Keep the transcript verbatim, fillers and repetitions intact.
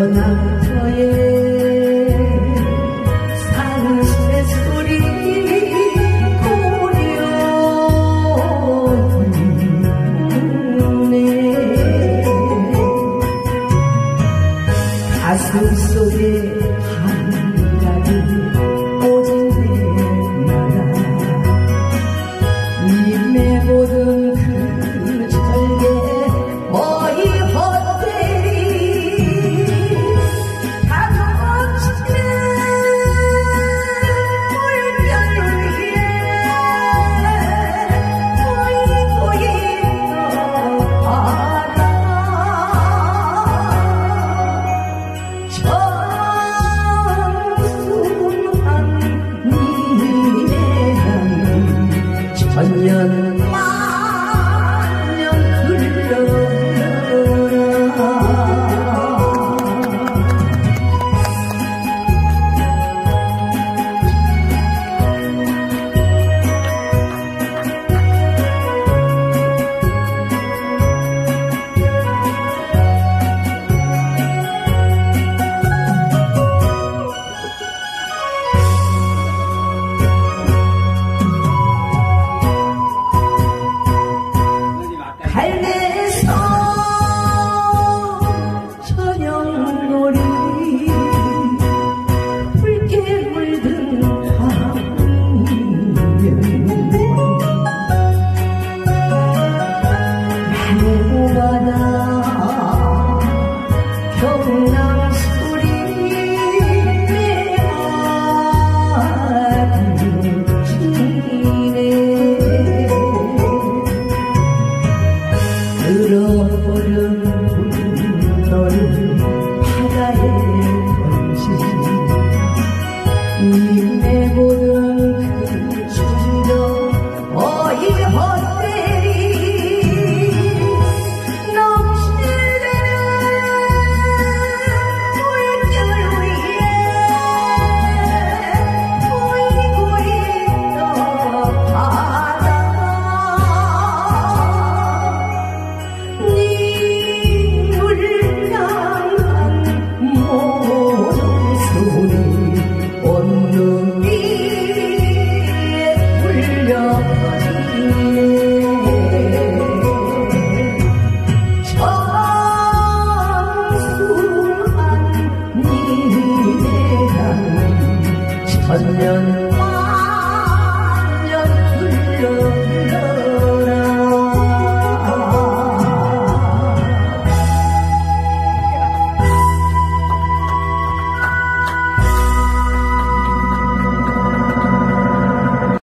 연안터에 사는 새소리 고려네 가슴 속에 한가득 오진 내 나라 님의 모든 그 절개 머리 헛되리 가득치는 물결 위에 보이고 있는 바다 천년 만년 흘러라 갈매서 저녁놀이 붉게 물든 밤이면 나무바다 경남소리 잃어버린 너를 바다에 던진 님의 모든 그 충격 어이 헛되리 넘실대는 물결 위에 보이고 있던 바다 천년